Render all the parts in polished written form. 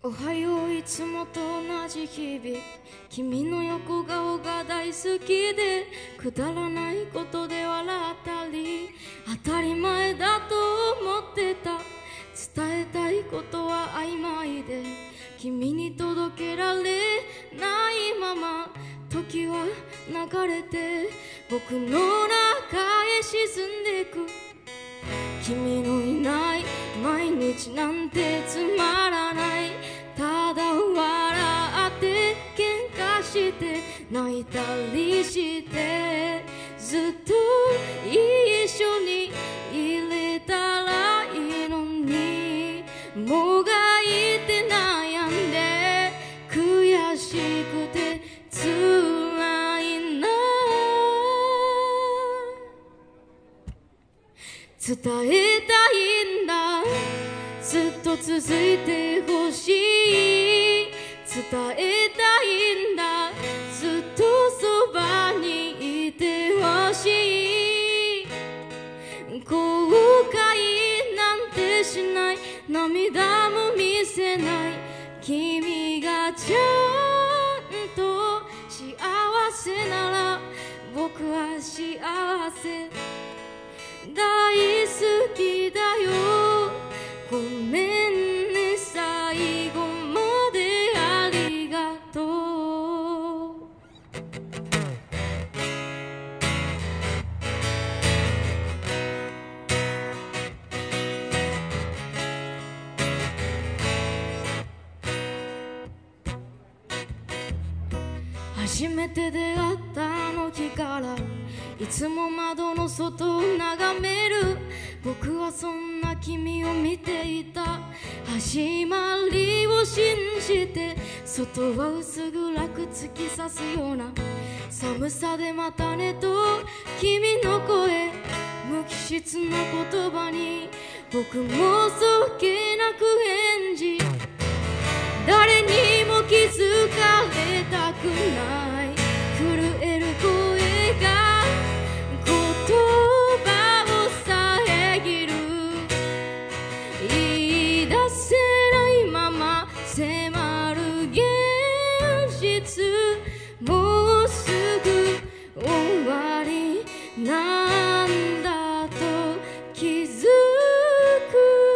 おはよういつもと同じ日々、君の横顔が大好きで、くだらないことで笑ったり当たり前だと思ってた。伝えたいことは曖昧で君に届けられないまま時は流れて僕の中へ沈んでく。君のいない毎日なんてつまらない。ただ笑って喧嘩して泣いたりしてずっと一緒にいれたらいいのに、もがいて悩んで悔しくて辛いな。伝えたいんだ、ずっと続いてほしい。伝えたいんだ、ずっとそばにいてほしい。後悔なんてしない、涙も見せない。君がちゃんと幸せなら僕は幸せ。大好きだよ、ごめんね、最後までありがとう。初めて出会ったあの日からいつも窓の外を眺める。僕はそんな君を見ていた。始まりを信じて外は薄暗く突き刺すような寒さでまたねと君の声、無機質な言葉に僕もそっけなく返事。誰にも気づかれたくない、震える声が言葉を遮る。言い出せないまま迫る現実、もうすぐ終わりなんだと気づく。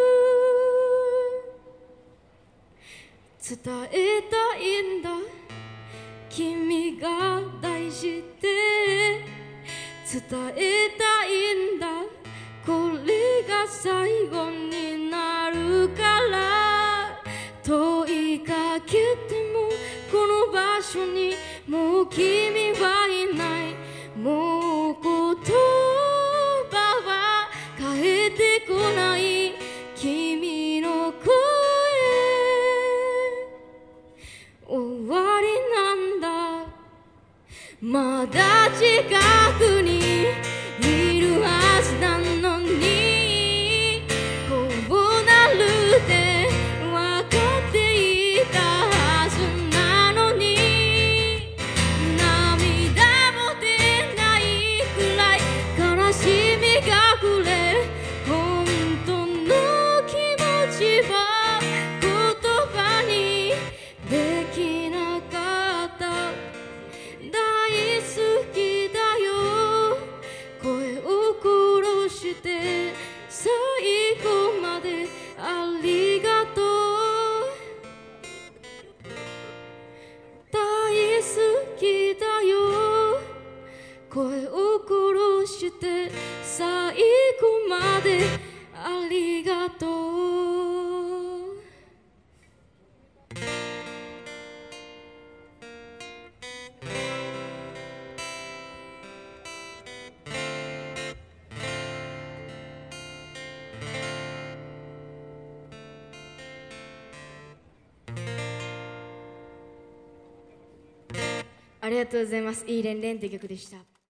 伝えたいんだ、君が大事で。伝えたいんだ、これが最後になるから。問いかけてもこの場所にもう君はいない。もう言葉は返ってこない。君の声終わりなんだ。まだ近くにいるはずなのに、こうなるって分かっていたはずなのに、涙も出ないくらい悲しみが溢れ、本当の気持ちは言葉にできなかった。大好きだよ、声を殺して最後までありがとう。大好きだよ、声を殺して最後までありがとう。ありがとうございます。いいれんれんって曲でした。